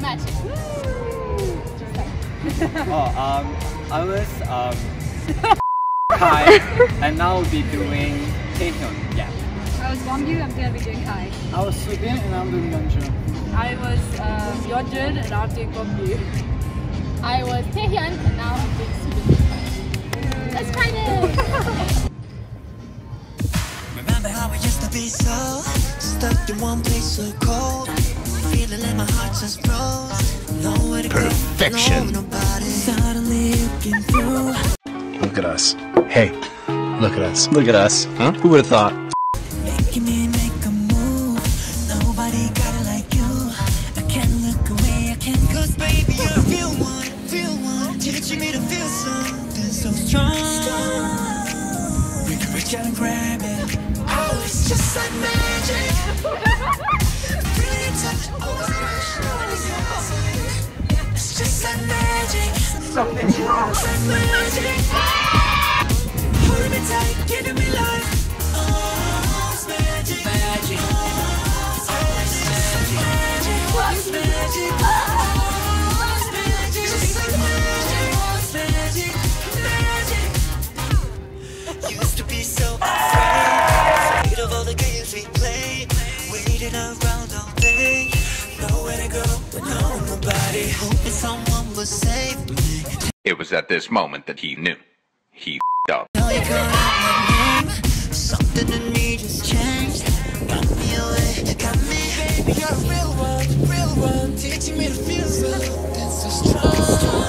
magic. I was Kai, and now we'll be doing Taehyun. Yeah. I was Beomgyu, I'm gonna be doing Kai. I was Soobin and I'm doing Yeonjun. I was Yeonjun and I'm doing Beomgyu. I was Taehyun and now I'm doing Soobin. Let's try this! Remember how we used to be so stuck in one place so cold, feeling like my heart just froze. Nowhere to Perfection. go, nobody. Suddenly looking through. Look at us. Hey, look at us. Look at us. Huh? Who would have thought? Making me make a move. Nobody got it like you. I can't look away, I can't. Cause baby, you're a real one, real one. Teaching me to feel something so strong. We can reach out and grab it. Oh, it's just like magic. Really touch, oh, it's just like magic. Something's wrong. It's like magic. Hold me tight, giving me life. Oh, it's magic, magic. Oh, it's magic, it's magic. Oh, it's magic, just like magic. Oh, it's magic, magic. Used to be so afraid of all the games we played, waiting around all day, nowhere to go, but nobody. Hoping someone will save me. It was at this moment that he knew. He f***ed up. Now you call out my name. Something in me just changed. Got me away, got me. Baby, you're a real one. Teaching me to feel something so strong.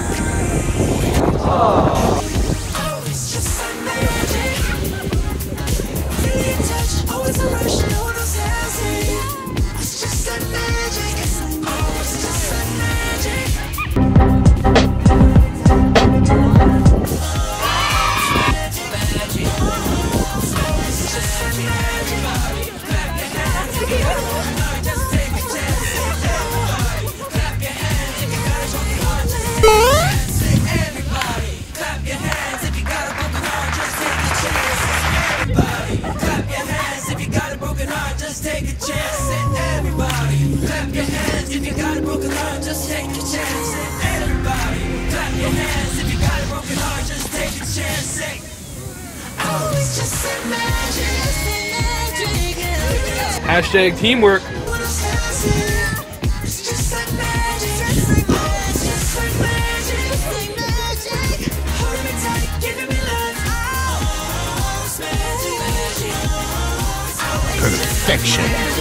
Oh, it's just like magic. Really touch, always a rush, no one else has it. It's just like magic. Oh, it's just like magic. Take a chance and everybody clap your hands if you got a broken heart, just take a chance and everybody clap your hands if you got a broken heart, just take a chance. Oh, it's just like magic. Hashtag teamwork. It's just like magic. Just like magic. Just like magic. Just like magic. Hold me tight, giving me life. Oh, it's magic. Perfection.